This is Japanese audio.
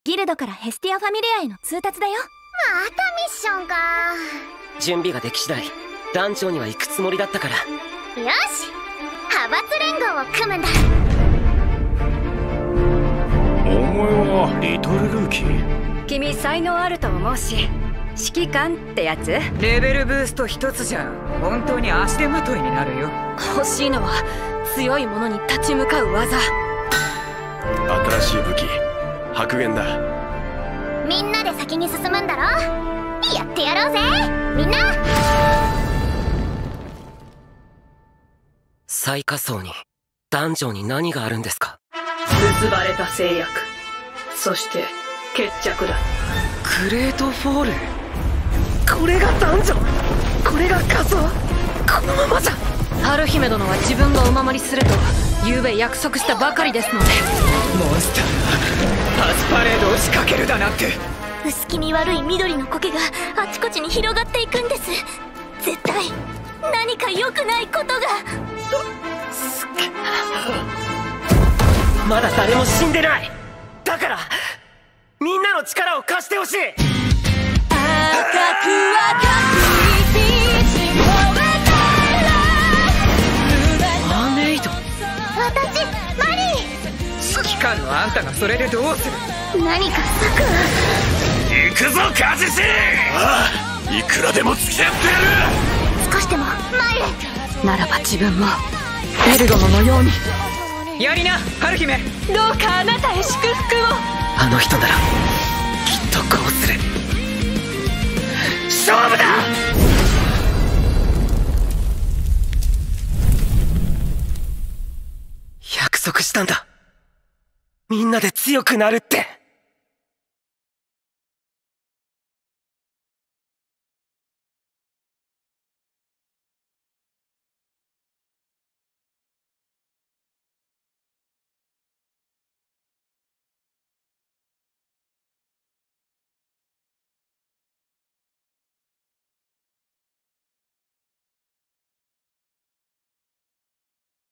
ギルドからヘスティア・ファミレアへの通達だよ。 またミッションか。 準備ができ次第団長には行くつもりだったから。 よし、派閥連合を組むんだ。 お前はリトルルーキー。 君才能あると思うし、指揮官ってやつ。 レベルブースト一つじゃ本当に足手まといになるよ。 欲しいのは強い者に立ち向かう技。 新しい武器白煙だ。 みんなで先に進むんだろ。やってやろうぜみんな。 最下層にダンジョンに何があるんですか？ 結ばれた制約、そして決着だ。 グレートフォール。これがダンジョン、これが仮想。このままじゃ。 春姫殿は自分がお守りすると昨べ約束したばかりですので。 モンスターがパスパレードを仕掛けるだなんて。 薄気味悪い緑の苔があちこちに広がっていくんです。絶対何か良くないことが。 まだ誰も死んでない。だからみんなの力を貸してほしい。マーメイド。 私マリ指揮官のあんたがそれでどうする。 何か策は。 行くぞカジシ。ああ、いくらでも付き合ってやる。 少しでも前へ。 ならば自分もエル殿のように。 やりな春姫。 どうかあなたへ祝福を。 あの人ならきっとこうする。勝負だ。約束したんだ、みんなで強くなるって。